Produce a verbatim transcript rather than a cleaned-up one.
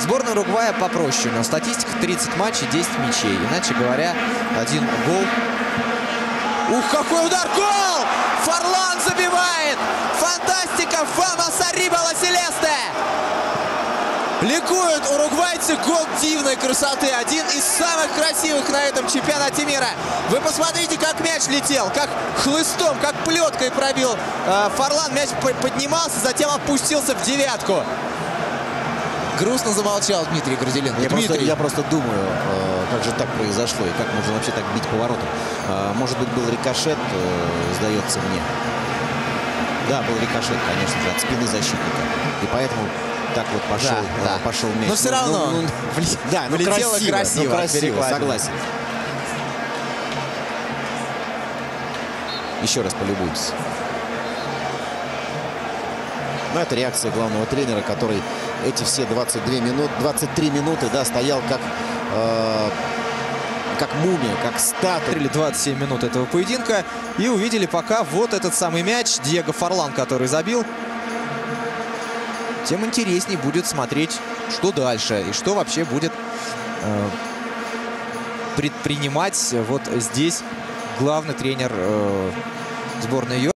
Сборная Уругвая попроще, но статистика тридцать матчей, десять мячей. Иначе говоря, один гол. Ух, какой удар! Гол! Фарлан забивает! Фантастика! Вамос Арриба ла Селесте! Ликуют уругвайцы. Гол дивной красоты. Один из самых красивых на этом чемпионате мира. Вы посмотрите, как мяч летел. Как хлыстом, как плеткой пробил э, Фарлан. Мяч поднимался, затем опустился в девятку. Грустно замолчал Дмитрий Горделенко. Я, Дмитрий. просто, я просто думаю, э, как же так произошло и как можно вообще так бить поворотом. Э, может быть, был рикошет, э, сдается мне. Да, был рикошет, конечно же, от спины защитника. И поэтому так вот пошел, да, э, да. пошел мяч. Но все равно ну, ну, да, ну влетело красиво, красиво, ну, красиво, согласен. Еще раз полюбуйтесь. Ну, это реакция главного тренера, который эти все двадцать две минуты, двадцать три минуты, да, стоял как, э, как мумия, как статуя. двадцать семь минут этого поединка. И увидели пока вот этот самый мяч. Диего Фарлан, который забил. Тем интересней будет смотреть, что дальше. И что вообще будет э, предпринимать вот здесь главный тренер э, сборной ЮАР.